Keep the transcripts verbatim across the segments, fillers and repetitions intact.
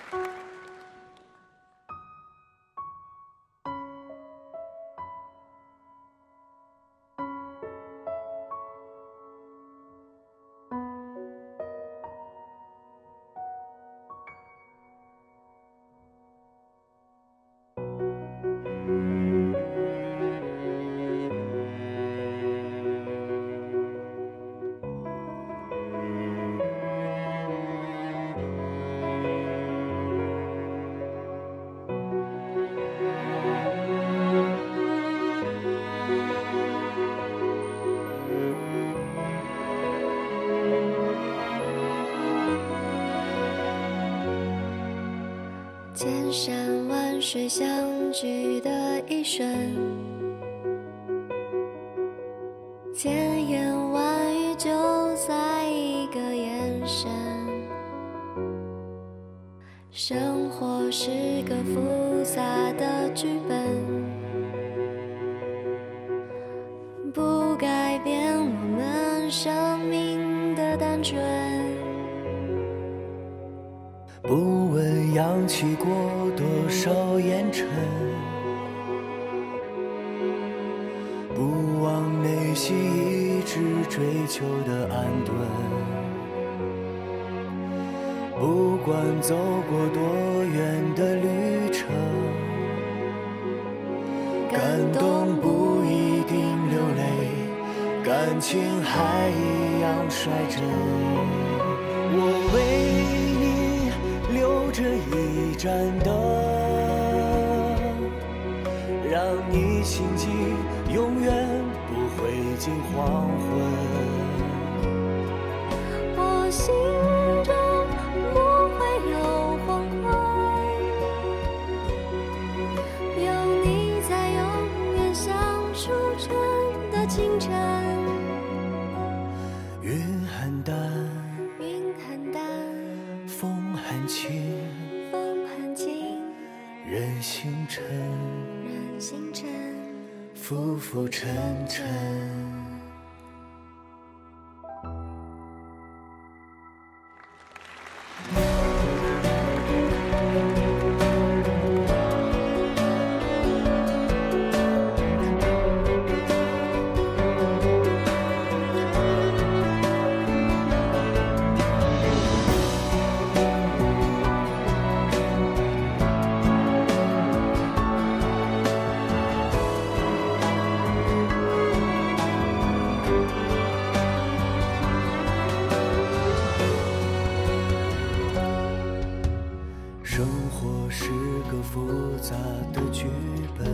千山万水相聚的一瞬，千言万语就在一个眼神。生活是个复杂的剧本，不改变我们生命的单纯。 不问扬起过多少烟尘，不忘内心一直追求的安顿。不管走过多远的旅程，感动不一定流泪，感情还一样率真。我为留着一盏灯，让你心悸永远不会进黄昏。 我心中不会有黄昏，有你才永远像初春的清晨。 云很淡， 云很淡， 风很轻， 风很轻， 任星辰， 任星辰浮浮沉沉。生活是个复杂的剧本，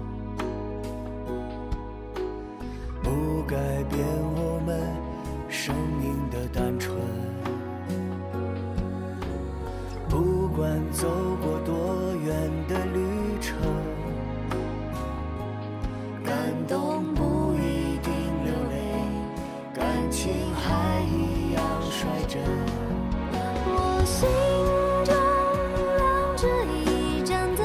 不改变我们生命的单纯。不管走过多远的旅程，感动不一定流泪，感情还一样率真。 我心中亮着一盏灯，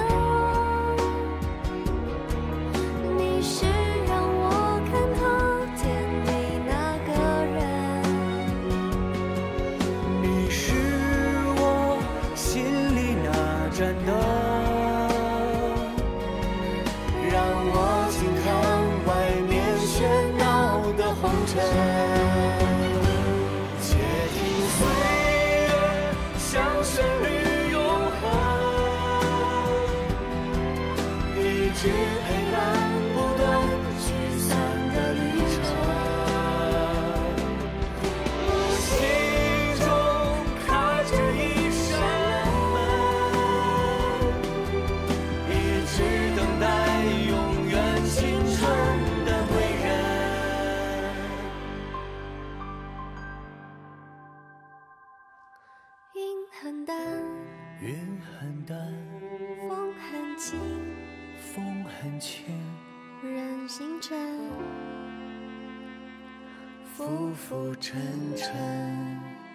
你是让我看透天地那个人， 你是我心里那盏灯，让我静看外面喧闹的红尘。且听岁月像旋律永恒，一直陪伴不断聚散的旅程。我心中开着一扇门，一直等待永远青春的归人。 云很淡， 云很淡， 风很轻， 风很轻， 任星辰浮浮沉沉。